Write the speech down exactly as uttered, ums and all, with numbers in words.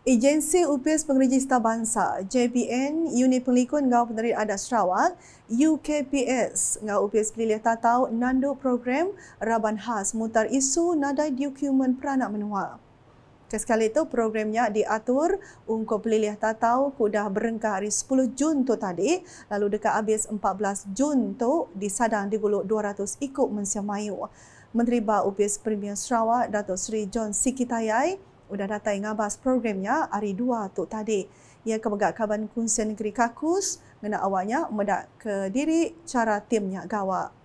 Agensi Upis Pengrejista Bangsa J P N Unit Penglikuan Ngau Penderita Adat Sarawak U K P S Ngau Upis Pelilih Tatau nanduk program Raban Khas mutar isu nadai dokumen peranak menua. Kesekali itu programnya diatur untuk pelilih tatau kudah berengkah hari sepuluh Jun tu tadi, lalu dekat habis empat belas Jun tu disadang diguluk dua ratus ikut Mensiam Mayu. Menteri Ba Upis Premier Sarawak Datuk Seri John Sikitayai sudah datai ngabas programnya hari dua tu tadi. Ia kebegak Kaban Kunsian Negeri Kakus ngena awaknya medak ke diri cara timnya gawak.